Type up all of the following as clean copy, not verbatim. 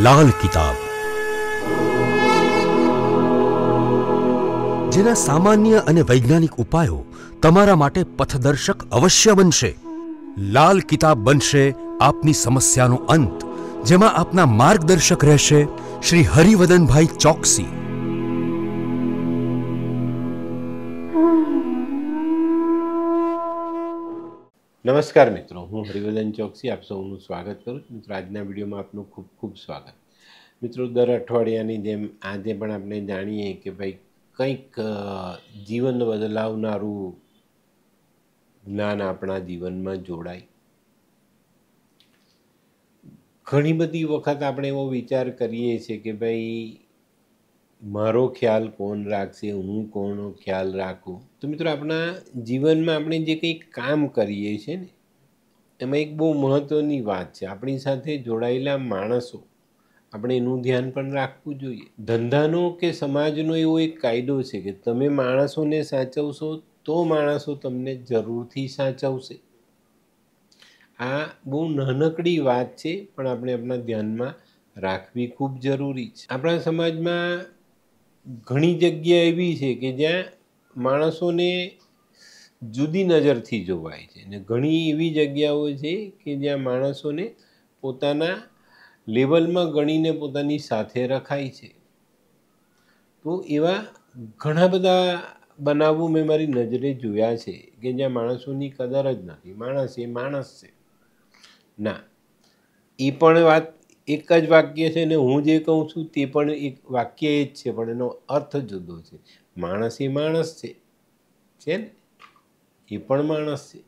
લાલ કિતાબ, જેના સામાન્ય અને વૈજ્ઞાનિક ઉપાયો તમારા માટે પથદર્શક અવશ્ય બનશે. લાલ કિતાબ બનશે આપની સમસ્યાનો અંત, જેમાં આપના માર્ગદર્શક રહેશે શ્રી હરિવદનભાઈ ચોકસી. નમસ્કાર મિત્રો, હું હરિવદન ચોકસી આપ સૌનું સ્વાગત કરું છું. મિત્રો, આજના વિડીયોમાં આપનું ખૂબ ખૂબ સ્વાગત. મિત્રો, દર અઠવાડિયાની જેમ આજે પણ આપણે જાણીએ કે ભાઈ કંઈક જીવન બદલાવનારું જ્ઞાન આપણા જીવનમાં જોડાય. ઘણી બધી વખત આપણે એવો વિચાર કરીએ છીએ કે ભાઈ મારો ખ્યાલ કોણ રાખશે, હું કોનો ખ્યાલ રાખું. તો મિત્રો, આપણા જીવનમાં આપણે જે કંઈક કામ કરીએ છીએ ને, એમાં એક બહુ મહત્ત્વની વાત છે, આપણી સાથે જોડાયેલા માણસો, આપણે એનું ધ્યાન પણ રાખવું જોઈએ. ધંધાનો કે સમાજનો એવો એક કાયદો છે કે તમે માણસોને સાચવશો તો માણસો તમને જરૂરથી સાચવશે. આ બહુ નાનકડી વાત છે, પણ આપણે આપણા ધ્યાનમાં રાખવી ખૂબ જરૂરી છે. આપણા સમાજમાં ઘણી જગ્યા એવી છે કે જ્યાં માણસોને જુદી નજરથી જોવાય છે, અને ઘણી એવી જગ્યાઓ છે કે જ્યાં માણસોને પોતાના લેવલમાં ગણીને પોતાની સાથે રખાય છે. તો એવા ઘણા બધા બનાવો મેં મારી નજરે જોયા છે કે જ્યાં માણસોની કદર જ નથી. માણસ એ માણસ છે. ના, એ પણ વાત એક જ વાક્ય છે ને હું જે કહું છું તે પણ એક વાક્ય એ જ છે, પણ એનો અર્થ જુદો છે. માણસ એ માણસ છે ને, એ પણ માણસ છે.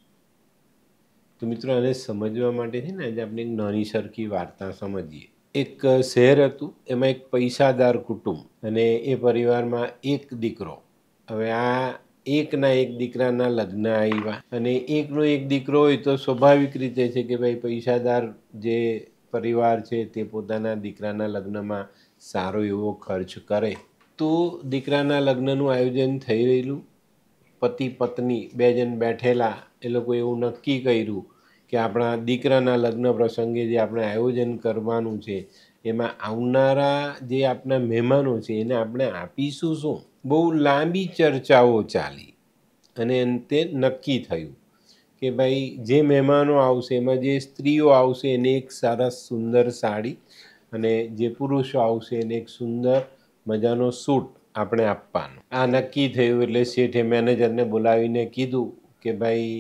તો મિત્રો, આને સમજવા માટે છે ને આજે આપણે એક નાની સરખી વાર્તા સમજીએ. એક શહેર હતું, એમાં એક પૈસાદાર કુટુંબ અને એ પરિવારમાં એક દીકરો. હવે આ એકના એક દીકરાના લગ્ન આવ્યા, અને એકનો એક દીકરો હોય તો સ્વાભાવિક રીતે છે કે ભાઈ પૈસાદાર જે પરિવાર છે તે પોતાના દીકરાના લગ્નમાં સારો એવો ખર્ચ કરે. તો દીકરાના લગ્નનું આયોજન થઈ રહેલું. પતિ પત્ની બે જણ બેઠેલા, એ લોકો એવું નક્કી કર્યું કે આપણા દીકરાના લગ્ન પ્રસંગે જે આપણે આયોજન કરવાનું છે એમાં આવનારા જે આપણા મહેમાનો છે એને આપણે આપીશું શું. બહુ લાંબી ચર્ચાઓ ચાલી અને તે નક્કી થયું કે ભાઈ જે મહેમાનો આવશે એમાં જે સ્ત્રીઓ આવશે એને એક સરસ સુંદર સાડી, અને જે પુરુષો આવશે એને એક સુંદર મજાનો સૂટ આપણે આપવાનો. આ નક્કી થયું એટલે શેઠે મેનેજરને બોલાવીને કીધું કે ભાઈ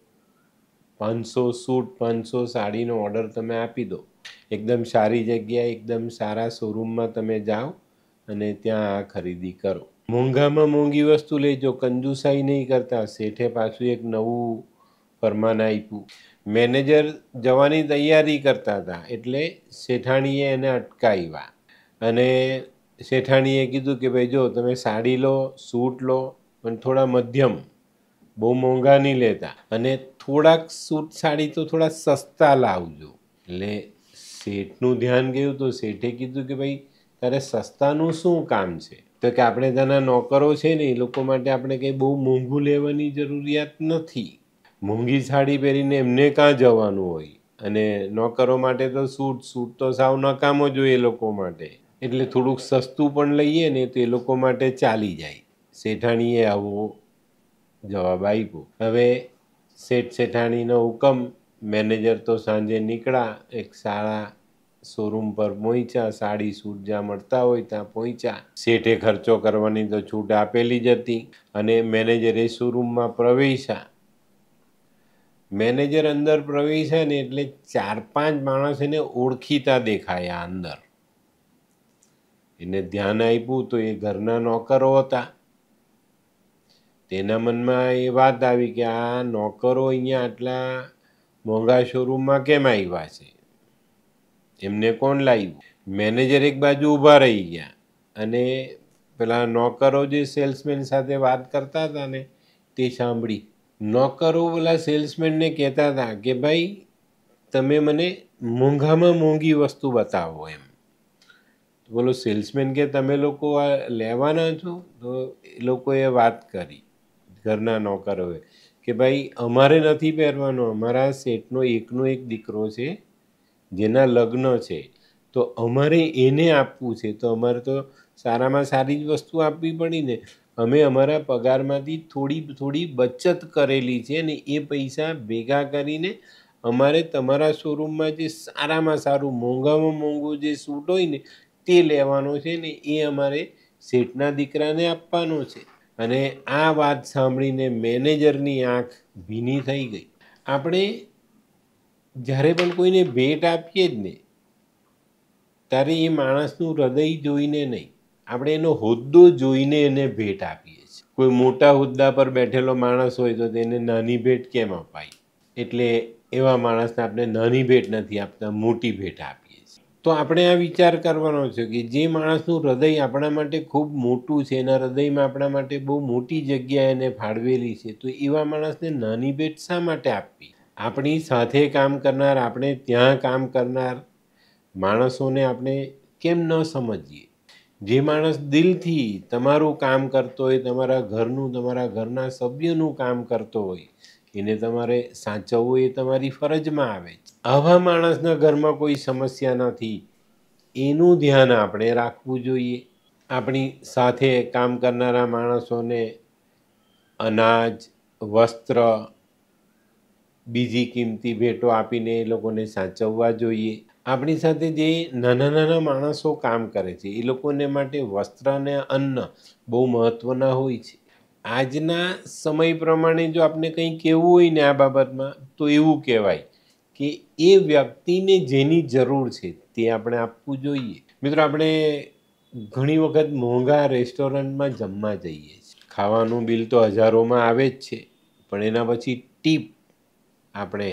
500 સૂટ 500 સાડીનો ઓર્ડર તમે આપી દો. એકદમ સારી જગ્યાએ, એકદમ સારા શોરૂમમાં તમે જાઓ અને ત્યાં આ ખરીદી કરો. મોંઘામાં મોંઘી વસ્તુ લેજો, કંજુસાઈ નહીં કરતા. શેઠે પાછું એક નવું ફરમાન આપ્યું. મેનેજર જવાની તૈયારી કરતા હતા એટલે શેઠાણીએ એને અટકાવ્યા અને શેઠાણીએ કીધું કે ભાઈ જો તમે સાડી લો, સૂટ લો, પણ થોડા મધ્યમ, બહુ મોંઘા નહીં લેતા, અને થોડાક સૂટ સાડી તો થોડા સસ્તા લાવજો. એટલે શેઠનું ધ્યાન ગયું તો શેઠે કીધું કે ભાઈ તારે સસ્તાનું શું કામ છે? તો કે આપણે ત્યાંના નોકરો છે ને એ લોકો માટે આપણે કંઈ બહુ મોંઘું લેવાની જરૂરિયાત નથી. મોંઘી સાડી પહેરીને એમને કાં જવાનું હોય, અને નોકરો માટે તો સૂટ તો સાવ નકામો જ હોય એ લોકો માટે. એટલે થોડુંક સસ્તું પણ લઈએ ને તો એ લોકો માટે ચાલી જાય. શેઠાણીએ આવો જવાબ આપ્યો. હવે શેઠાણીનો હુકમ. મેનેજર તો સાંજે નીકળ્યા, એક સારા શોરૂમ પર પહોંચ્યા, સાડી સૂટ જ્યાં મળતા હોય ત્યાં પહોંચ્યા. શેઠે ખર્ચો કરવાની તો છૂટ આપેલી જ હતી, અને મેનેજરે શોરૂમમાં પ્રવેશ્યા. મેનેજર અંદર પ્રવેશ્યા ને એટલે 4-5 માણસ એને ઓળખીતા દેખાયા અંદર. એને ધ્યાન આપ્યું તો એ ઘરના નોકરો હતા. તેના મનમાં એ વાત આવી કે આ નોકરો અહીંયા આટલા મોંઘા શોરૂમમાં કેમ આવ્યા છે, એમને કોણ લાવ્યું? મેનેજર એક બાજુ ઊભા રહી ગયા, અને પેલા નોકરો જે સેલ્સમેન સાથે વાત કરતા હતા ને તે સાંભળી. નોકરો પેલા સેલ્સમેનને કહેતા હતા કે ભાઈ તમે મને મોંઘામાં મોંઘી વસ્તુ બતાવો એમ. બોલો સેલ્સમેન કે તમે લોકો આ લેવાના છો? તો એ લોકોએ વાત કરી, ઘરના નોકરોએ, કે ભાઈ અમારે નથી પહેરવાનો, અમારા શેઠનો એકનો એક દીકરો છે જેના લગ્ન છે, તો અમારે એને આપવું છે તો અમારે તો સારામાં સારી જ વસ્તુ આપવી પડી ને. અમે અમારા પગારમાંથી થોડી બચત કરેલી છે ને એ પૈસા ભેગા કરીને અમારે તમારા શોરૂમમાં જે સારામાં સારું મોંઘામાં મોંઘું જે સૂટ હોય ને તે લેવાનો છે ને એ અમારે શેઠના દીકરાને આપવાનો છે. અને આ વાત સાંભળીને મેનેજરની આંખ ભીની થઈ ગઈ. આપણે જ્યારે પણ કોઈને ભેટ આપીએ જ ને ત્યારે એ માણસનું હૃદય જોઈને નહીં, આપણે એનો હોદ્દો જોઈને એને ભેટ આપીએ છીએ. કોઈ મોટા હોદ્દા પર બેઠેલો માણસ હોય તો તેને નાની ભેટ કેમ અપાય? એટલે એવા માણસને આપણે નાની ભેટ નથી આપતા, મોટી ભેટ આપીએ છીએ. તો આપણે આ વિચાર કરવાનો છે કે જે માણસનું હૃદય આપણા માટે ખૂબ મોટું છે, એના હૃદયમાં આપણા માટે બહુ મોટી જગ્યા એને ફાળવેલી છે, તો એવા માણસને નાની ભેટ શા માટે આપવી? આપણી સાથે કામ કરનાર, આપણે ત્યાં કામ કરનાર માણસોને આપણે કેમ ન સમજીએ? જે માણસ દિલથી તમારું કામ કરતો હોય, તમારા ઘરનું, તમારા ઘરના સભ્યનું કામ કરતો હોય, એને તમારે સાચવવું એ તમારી ફરજમાં આવે છે. આવા માણસના ઘરમાં કોઈ સમસ્યા નથી, એનું ધ્યાન આપણે રાખવું જોઈએ. આપણી સાથે કામ કરનારા માણસોને અનાજ, વસ્ત્ર, બીજી કિંમતી ભેટો આપીને એ લોકોને સાચવવા જોઈએ. આપણી સાથે જે નાના નાના માણસો કામ કરે છે એ લોકોને માટે વસ્ત્ર અને અન્ન બહુ મહત્ત્વના હોય છે. આજના સમય પ્રમાણે જો આપણે કંઈ કહેવું હોય ને આ બાબતમાં તો એવું કહેવાય કે એ વ્યક્તિને જેની જરૂર છે તે આપણે આપવું જોઈએ. મિત્રો, આપણે ઘણી વખત મોંઘા રેસ્ટોરન્ટમાં જમવા જઈએ છીએ. ખાવાનું બિલ તો હજારોમાં આવે જ છે, પણ એના પછી ટીપ આપણે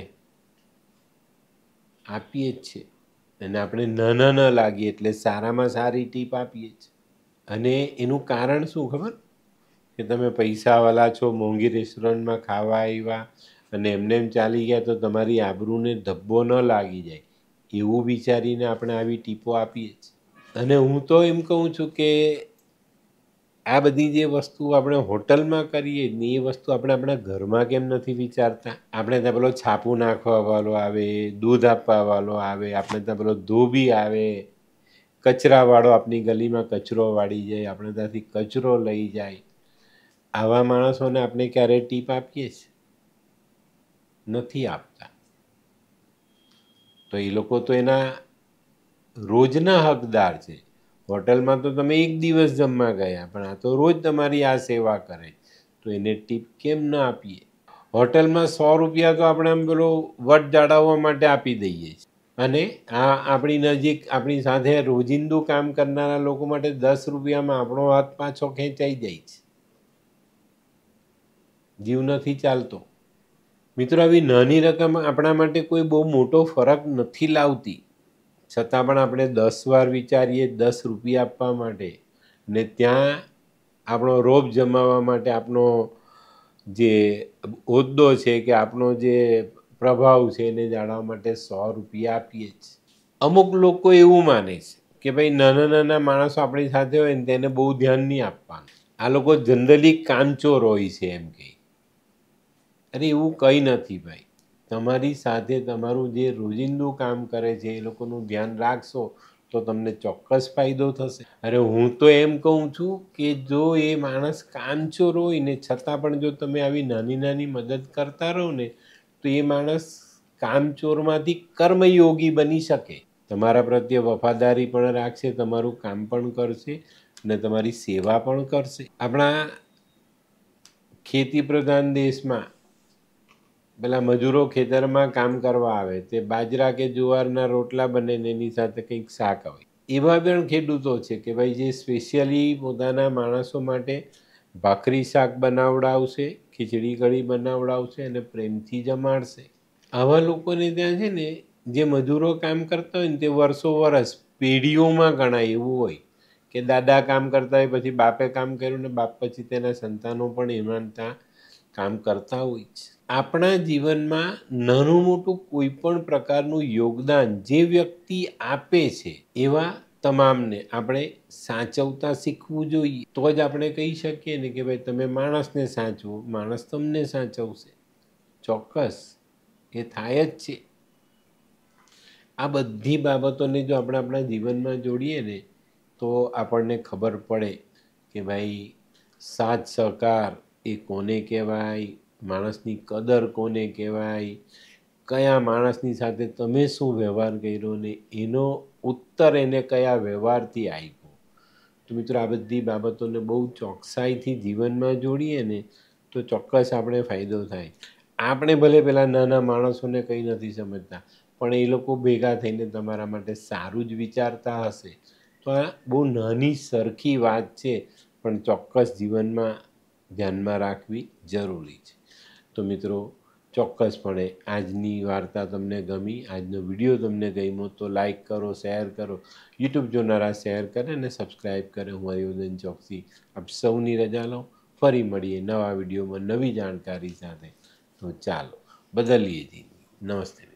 આપીએ જ છીએ. અને આપણે નાના ન લાગીએ એટલે સારામાં સારી ટીપ આપીએ છીએ. અને એનું કારણ શું ખબર? કે તમે પૈસાવાળા છો, મોંઘી રેસ્ટોરન્ટમાં ખાવા આવ્યા અને એમને એમ ચાલી ગયા તો તમારી આબરૂને ધબ્બો ન લાગી જાય એવું વિચારીને આપણે આવી ટીપો આપીએ છીએ. અને હું તો એમ કહું છું કે આ બધી જે વસ્તુ આપણે હોટલમાં કરીએ ને એ વસ્તુ આપણે આપણા ઘરમાં કેમ નથી વિચારતા? આપણે ત્યાં પેલો છાપું નાખવાવાળો આવે, દૂધ આપવાવાળો આવે, આપણે ત્યાં પેલો ધોબી આવે, કચરાવાળો આપણી ગલીમાં કચરો વાળી જાય, આપણે ત્યાંથી કચરો લઈ જાય. આવા માણસોને આપણે ક્યારેય ટીપ આપીએ છીએ? નથી આપતા. તો એ લોકો તો એના રોજના હકદાર છે. હોટલમાં તો તમે એક દિવસ જમવા ગયા, પણ આ તો રોજ તમારી આ સેવા કરે, તો એને ટીપ કેમ ન આપીએ? હોટલમાં 100 રૂપિયા તો આપણે આમ પેલો વટ જાળવવા માટે આપી દઈએ છીએ, અને આ આપણી નજીક આપણી સાથે રોજિંદું કામ કરનારા લોકો માટે 10 રૂપિયામાં આપણો હાથ પાછો ખેંચાઈ જાય છે. જીવ નથી ચાલતો. મિત્રો, આવી નાની રકમ આપણા માટે કોઈ બહુ મોટો ફરક નથી લાવતી, છતાં પણ આપણે 10 વાર વિચારીએ 10 રૂપિયા આપવા માટે, ને ત્યાં આપણો રોબ જમાવવા માટે આપણો જે હોદ્દો છે કે આપણો જે પ્રભાવ છે એને જાળવવા માટે 100 રૂપિયા આપીએ છીએ. અમુક લોકો એવું માને છે કે ભાઈ નાના નાના માણસો આપણી સાથે હોય ને તેને બહુ ધ્યાન નહીં આપવાનું. આ લોકો જનરલી કામચોર હોય છે એમ કહે. અરે એવું કંઈ નથી ભાઈ. તમારી સાથે તમારું જે રોજિંદું કામ કરે છે એ લોકોનું ધ્યાન રાખશો તો તમને ચોક્કસ ફાયદો થશે. અરે હું તો એમ કહું છું કે જો એ માણસ કામચોર હોય ને છતાં પણ જો તમે આવી નાની નાની મદદ કરતા રહો ને તો એ માણસ કામચોરમાંથી કર્મયોગી બની શકે. તમારા પ્રત્યે વફાદારી પણ રાખશે, તમારું કામ પણ કરશે અને તમારી સેવા પણ કરશે. આપણા ખેતી પ્રધાન દેશમાં પેલા મજૂરો ખેતરમાં કામ કરવા આવે, તે બાજરા કે જુવારના રોટલા બને ને એની સાથે કંઈક શાક હોય. એવા પણ ખેડૂતો છે કે ભાઈ જે સ્પેશિયલી પોતાના માણસો માટે ભાખરી શાક બનાવડાવશે, ખીચડી કઢી બનાવડાવશે અને પ્રેમથી જમાડશે. આવા લોકોને ત્યાં છે ને જે મજૂરો કામ કરતા હોય ને તે વર્ષો વર્ષ પેઢીઓમાં ગણાય એવું હોય કે દાદા કામ કરતા હોય, પછી બાપે કામ કર્યું ને બાપ પછી તેના સંતાનો પણ એમાં ત્યાં કામ કરતા હોય છે. આપણા જીવનમાં નાનું મોટું કોઈ પણ પ્રકારનું યોગદાન જે વ્યક્તિ આપે છે એવા તમામને આપણે સાચવતા શીખવું જોઈએ. તો જ આપણે કહી શકીએ ને કે ભાઈ તમે માણસને સાચવો, માણસ તમને સાચવશે. ચોક્કસ એ થાય જ છે. આ બધી બાબતોને જો આપણે આપણા જીવનમાં જોડીએ ને તો આપણને ખબર પડે કે ભાઈ સાથ સહકાર એ કોને કહેવાય, માણસની કદર કોને કહેવાય, કયા માણસની સાથે તમે શું વ્યવહાર કર્યો ને એનો ઉત્તર એને કયા વ્યવહારથી આપ્યો. તો મિત્રો આ બધી બાબતોને બહુ ચોકસાઈથી જીવનમાં જોડીએ ને તો ચોક્કસ આપણે ફાયદો થાય. આપણે ભલે પેલા નાના માણસોને કંઈ નથી સમજતા, પણ એ લોકો ભેગા થઈને તમારા માટે સારું જ વિચારતા હશે. તો આ બહુ નાની સરખી વાત છે, પણ ચોક્કસ જીવનમાં ધ્યાનમાં રાખવી જરૂરી છે. તો મિત્રો ચોક્કસપણે આજની વાર્તા તમને ગમી, આજનો વિડીયો તમને ગમ્યો તો લાઈક કરો, શેર કરો, યુટ્યુબ જોનારા શેર કરે અને સબસ્ક્રાઈબ કરે. હું હરિવર્ધન ચોકસી આપ સૌની રજા લઉં. ફરી મળીએ નવા વિડીયોમાં નવી જાણકારી સાથે. તો ચાલો બદલીએ જિંદગી. નમસ્તે.